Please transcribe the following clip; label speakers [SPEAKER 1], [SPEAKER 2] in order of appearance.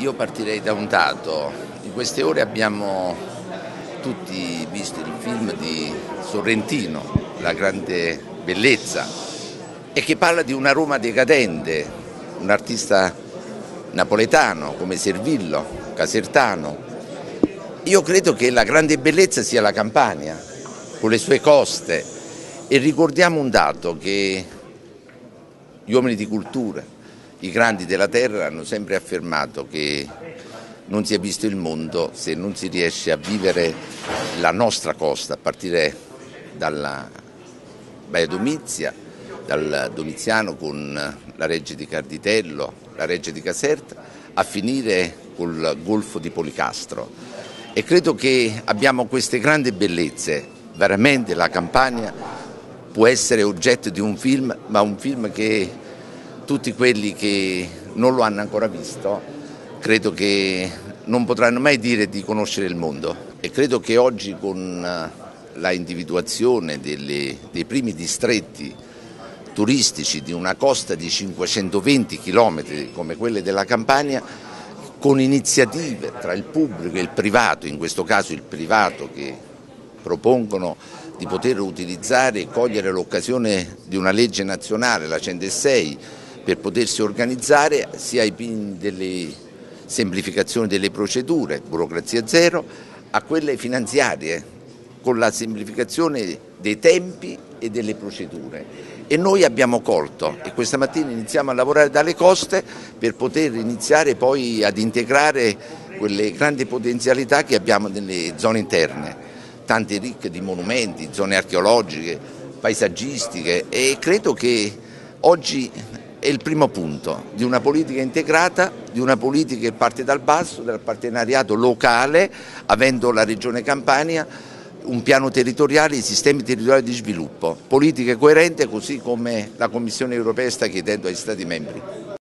[SPEAKER 1] io partirei da un dato. In queste ore abbiamo tutti visto il film di Sorrentino, La grande bellezza, e che parla di una Roma decadente, un artista napoletano come Servillo, casertano. Io credo che la grande bellezza sia la Campania, con le sue coste, e ricordiamo un dato che gli uomini di cultura, i grandi della terra hanno sempre affermato che non si è visto il mondo se non si riesce a vivere la nostra costa, a partire dalla Baia Domizia, dal Domiziano con la Reggia di Carditello, la Reggia di Caserta, a finire col Golfo di Policastro. E credo che abbiamo queste grandi bellezze, veramente la Campania può essere oggetto di un film, ma un film che tutti quelli che non lo hanno ancora visto credo che non potranno mai dire di conoscere il mondo, e credo che oggi con la individuazione dei primi distretti turistici di una costa di 520 km come quelle della Campania, con iniziative tra il pubblico e il privato, in questo caso il privato, che propongono di poter utilizzare e cogliere l'occasione di una legge nazionale, la 106, per potersi organizzare sia ai fini delle semplificazioni delle procedure, burocrazia zero, a quelle finanziarie, con la semplificazione dei tempi e delle procedure. E noi abbiamo colto, e questa mattina iniziamo a lavorare dalle coste per poter iniziare poi ad integrare quelle grandi potenzialità che abbiamo nelle zone interne, tante ricche di monumenti, zone archeologiche, paesaggistiche, e credo che oggi è il primo punto di una politica integrata, di una politica che parte dal basso, dal partenariato locale, avendo la Regione Campania un piano territoriale, i sistemi territoriali di sviluppo, politiche coerenti, così come la Commissione europea sta chiedendo agli Stati membri.